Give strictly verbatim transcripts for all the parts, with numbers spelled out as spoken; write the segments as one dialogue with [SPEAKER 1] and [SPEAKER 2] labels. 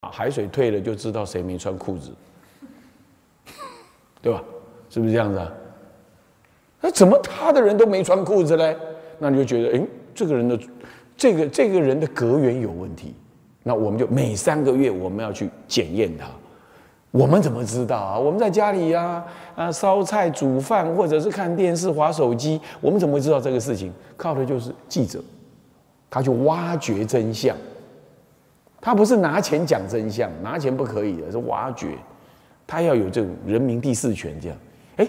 [SPEAKER 1] 海水退了就知道谁没穿裤子，对吧？是不是这样子啊？那怎么他的人都没穿裤子嘞？那你就觉得，哎，这个人的这个这个人的格源有问题。那我们就每三个月我们要去检验他。我们怎么知道啊？我们在家里啊啊烧菜煮饭，或者是看电视滑手机，我们怎么会知道这个事情？靠的就是记者，他去挖掘真相。他不是拿钱讲真相，拿钱不可以的，是挖掘。他要有这种人民第四权，这样，哎，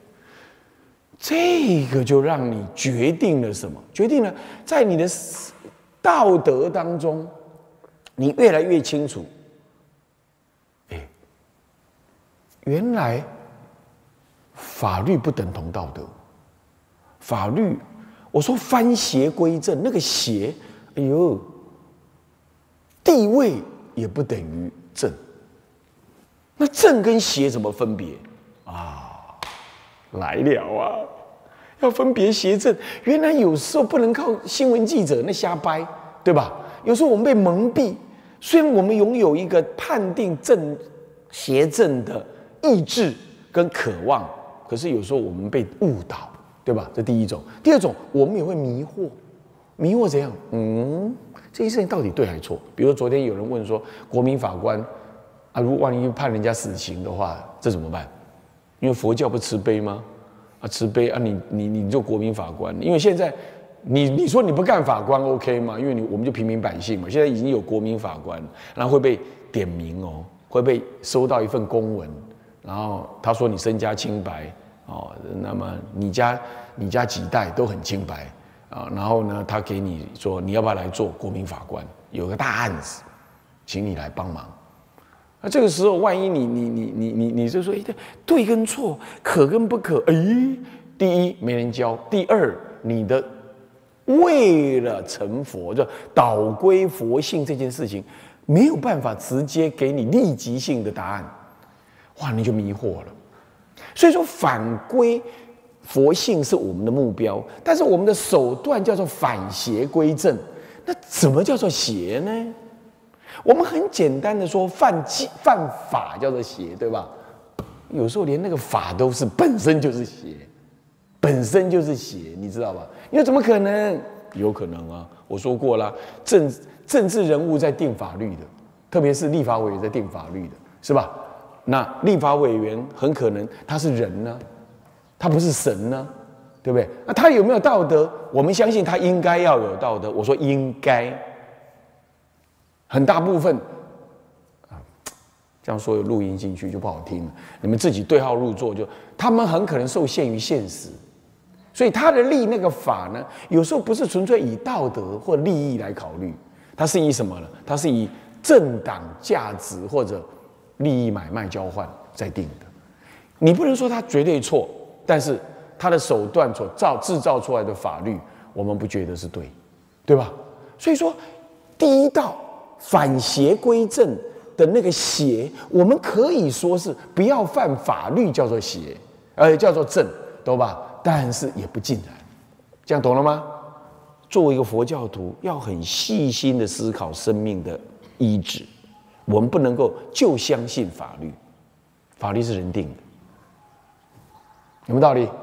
[SPEAKER 1] 这个就让你决定了什么？决定了在你的道德当中，你越来越清楚，哎，原来法律不等同道德。法律，我说翻邪归正，那个邪，哎呦，地位也不等于正。那正跟邪怎么分别啊？来了啊！要分别邪正，原来有时候不能靠新闻记者那瞎掰，对吧？有时候我们被蒙蔽，虽然我们拥有一个判定正邪正的意志跟渴望，可是有时候我们被误导，对吧？这第一种。第二种，我们也会迷惑，迷惑怎样？嗯，这件事情到底对还是错？比如昨天有人问说，国民法官啊，如果万一判人家死刑的话，这怎么办？因为佛教不慈悲吗？啊，慈悲啊你，你你你做国民法官，因为现在你你说你不干法官 OK 吗？因为你我们就平民百姓嘛，现在已经有国民法官，然后会被点名哦，会被收到一份公文，然后他说你身家清白哦，那么你家你家几代都很清白啊，然后呢，他给你说你要不要来做国民法官？有个大案子，请你来帮忙。那这个时候，万一你你你你你你就说，哎，对跟错，可跟不可，哎，第一没人教，第二你的为了成佛，就导归佛性这件事情，没有办法直接给你立即性的答案，哇，你就迷惑了。所以说，反归佛性是我们的目标，但是我们的手段叫做反邪归正。那怎么叫做邪呢？我们很简单的说，犯犯法叫做邪，对吧？有时候连那个法都是本身就是邪，本身就是邪，你知道吧？因为怎么可能？有可能啊！我说过了，政政治人物在定法律的，特别是立法委员在定法律的，是吧？那立法委员很可能他是人呢，他不是神呢，对不对？那他有没有道德？我们相信他应该要有道德。我说应该。很大部分啊，这样说有录音进去就不好听了。你们自己对号入座就，他们很可能受限于现实，所以他的立那个法呢，有时候不是纯粹以道德或利益来考虑，它是以什么呢？它是以政党价值或者利益买卖交换在定的。你不能说他绝对错，但是他的手段所造制造出来的法律，我们不觉得是对，对吧？所以说，第一道。反邪归正的那个邪，我们可以说是不要犯法律叫做邪，呃，叫做正，懂吧？但是也不尽然，这样懂了吗？作为一个佛教徒，要很细心的思考生命的依止，我们不能够就相信法律，法律是人定的，有没有道理？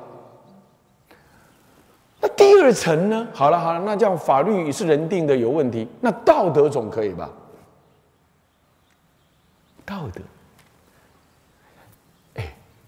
[SPEAKER 1] 那第二层呢？好了好了，那这样法律是人定的有问题，那道德总可以吧？道德，哎，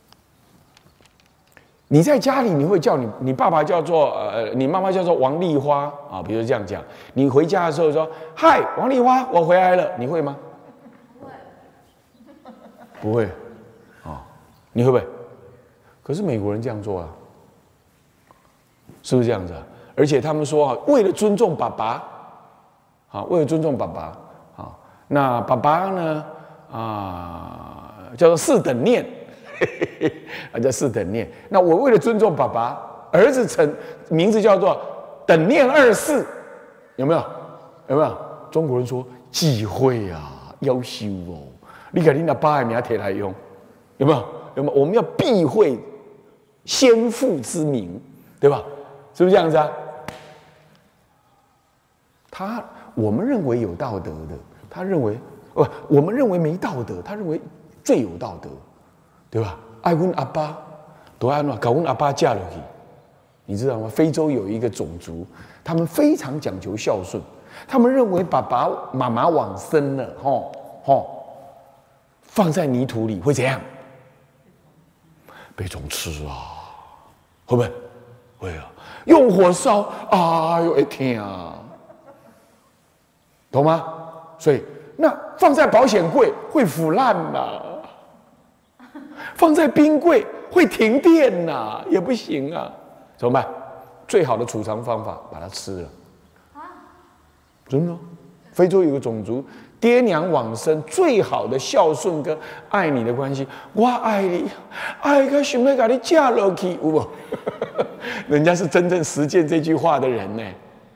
[SPEAKER 1] 你在家里你会叫你你爸爸叫做呃，你妈妈叫做王丽花啊，比如这样讲，你回家的时候说嗨，王丽花，我回来了，你会吗？不会，不会，啊，你会不会？可是美国人这样做啊。是不是这样子啊？而且他们说啊，为了尊重爸爸，啊，为了尊重爸爸，啊，那爸爸呢，啊，叫做四等念，啊，叫四等念。那我为了尊重爸爸，儿子成名字叫做等念二世，有没有？有没有？中国人说忌讳啊，夭寿哦，你把你那爸的名贴来用，有没有？有没有？我们要避讳先父之名，对吧？是不是这样子啊？他我们认为有道德的，他认为呃，我们认为没道德，他认为最有道德，对吧？爱问阿爸，都爱弄搞问阿爸嫁了去，你知道吗？非洲有一个种族，他们非常讲求孝顺，他们认为爸爸妈妈往生了，吼吼，放在泥土里会怎样？被虫吃啊，会不会？会啊，用火烧，哎呦，一天啊，懂吗？所以那放在保险柜会腐烂呐、放在冰柜会停电呐、啊，也不行啊，怎么办？最好的储藏方法，把它吃了。真的，非洲有个种族，爹娘往生，最好的孝顺跟爱你的关系，我爱你，爱个想要把你嫁落去，有无？人家是真正实践这句话的人呢。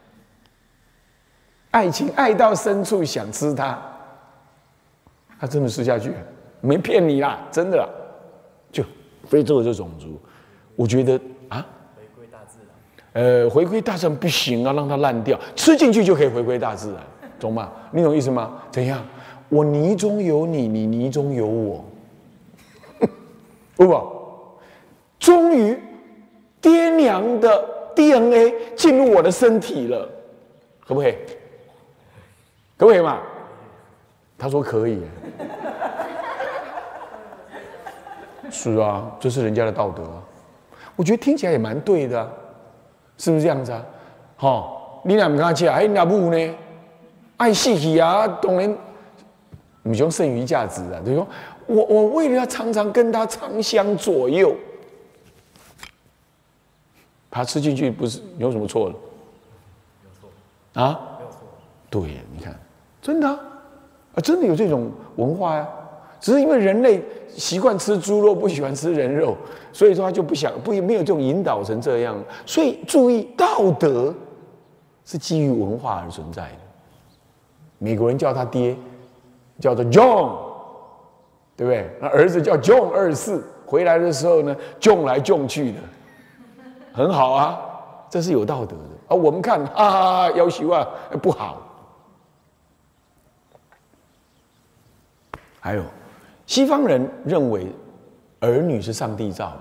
[SPEAKER 1] 爱情爱到深处想吃它，他真的吃下去，没骗你啦，真的啦。就非洲的这种族，我觉得啊，回归大自然，呃，回归大自然不行啊，让它烂掉，吃进去就可以回归大自然，懂吗？你懂意思吗？怎样？我泥中有你，你泥中有我，对吧？终于，爹娘的 D N A 进入我的身体了，可不可以？可不可以嘛？他说可以。是啊，这是人家的道德啊。我觉得听起来也蛮对的、啊，是不是这样子啊？好、哦，你俩不跟他讲，哎，你俩不呢？爱死去啊，当然，不用剩余价值啊。就是说我我为了要常常跟他长相左右，他吃进去不是有什么错了？有错啊？没有错。对，你看，真的啊，啊真的有这种文化呀、啊。只是因为人类习惯吃猪肉，不喜欢吃人肉，所以说他就不想不没有这种引导成这样。所以注意，道德是基于文化而存在的。美国人叫他爹叫做 John， 对不对？那儿子叫 John 二世，回来的时候呢 ，John 来 John 去的，很好啊，这是有道德的。而我们看啊，要求啊不好。还有。西方人认为儿女是上帝造的，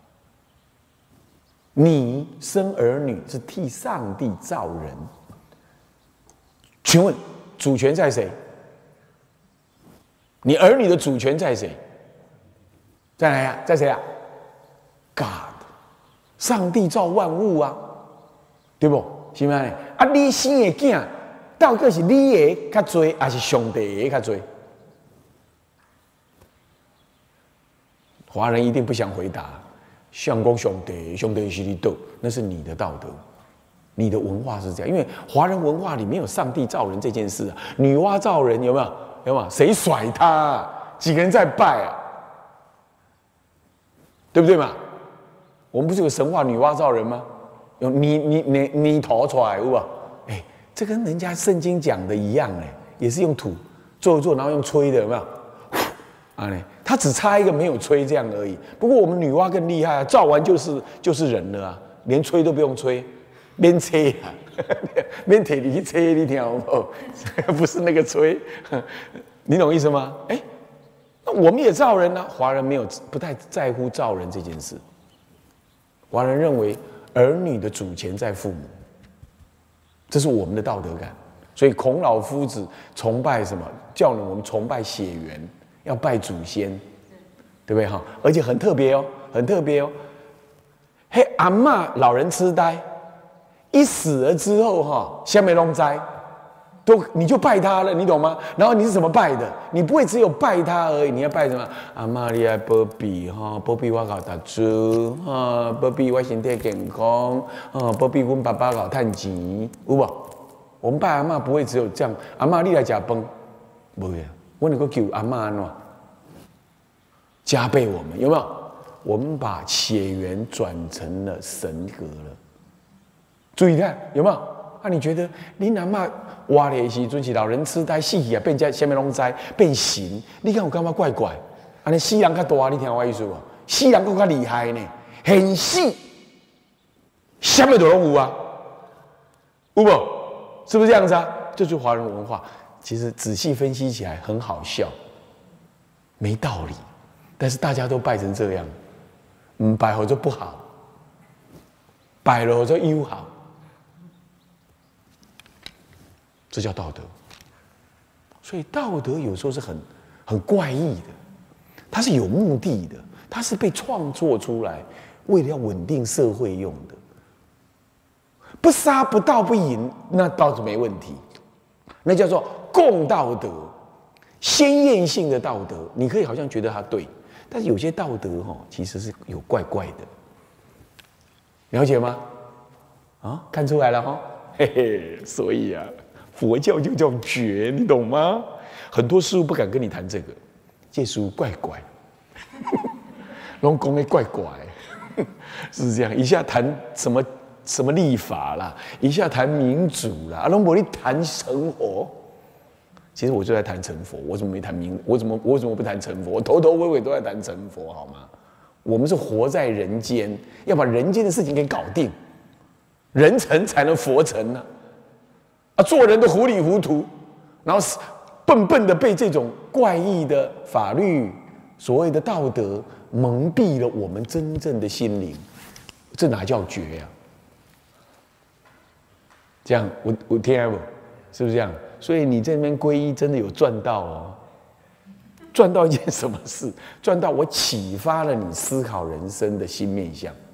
[SPEAKER 1] 你生儿女是替上帝造人。请问主权在谁？你儿女的主权在谁？在哪呀？在谁啊 ？God， 上帝造万物啊，对不？是吗？啊，你生的囝，到底是你的较多，还是上帝的较多？华人一定不想回答，相公兄弟，兄弟是你斗，那是你的道德，你的文化是这样。因为华人文化里面有上帝造人这件事啊，女娲造人有没有？有没有？谁甩他、啊？几个人在拜啊？对不对嘛？我们不是有神话女娲造人吗？有泥泥泥泥头出来，有无？哎，这跟人家圣经讲的一样哎，也是用土做一做，然后用吹的，有没有？啊，他只差一个没有吹这样而已。不过我们女娲更厉害啊，造完就是就是人了啊，连吹都不用吹，免吹啊，免铁你去吹，你听好不好？不是那个吹，你懂意思吗？哎，那我们也造人啊，华人没有不太在乎造人这件事。华人认为儿女的主权在父母，这是我们的道德感。所以孔老夫子崇拜什么？叫我们崇拜血缘。要拜祖先，对不对哈？而且很特别哦，很特别哦。嘿，阿嬷老人痴呆，一死了之后哈，下面龙灾，都你就拜他了，你懂吗？然后你是怎么拜的？你不会只有拜他而已，你要拜什么？阿嬷你爱保庇哈，保庇我搞读书哈，保庇我身体健康哈，保庇阮爸爸搞赚钱，有无？我们拜阿嬷不会只有这样，阿嬷你来吃饭，不会。我能够求阿嬷安怎加倍我们有没有？我们把血缘转成了神格了。注意看有没有？啊，你觉得你阿嬷活的时阵是老人痴呆，死去啊变成什么拢知变形？你看有感觉怪怪？安尼死人较大，你听我意思无？死人更较厉害呢，现死，什么都拢有啊，有无？是不是这样子啊？这就是华人文化。 其实仔细分析起来很好笑，没道理，但是大家都拜成这样，嗯，拜好就不好，拜了就又好，这叫道德。所以道德有时候是很很怪异的，它是有目的的，它是被创作出来，为了要稳定社会用的。不杀不盗不淫，那倒是没问题，那叫做共道德，先验性的道德，你可以好像觉得它对，但是有些道德哈、哦，其实是有怪怪的，了解吗？啊，看出来了哈、哦，嘿嘿，所以啊。佛教就叫觉，你懂吗？很多师父不敢跟你谈这个，这师父怪怪，拢讲的怪怪，是这样。一下谈什么什么立法啦，一下谈民主啦，啊，拢无你谈成佛。其实我就在谈成佛，我怎么没谈民？我怎么我怎么不谈成佛？我头头尾尾都在谈成佛，好吗？我们是活在人间，要把人间的事情给搞定，人成才能佛成呢、啊。啊，做人都糊里糊涂，然后笨笨的被这种怪异的法律、所谓的道德蒙蔽了我们真正的心灵，这哪叫觉呀、啊？这样，我我听不，是不是这样？所以你这边皈依真的有赚到哦，赚到一件什么事？赚到我启发了你思考人生的新面向。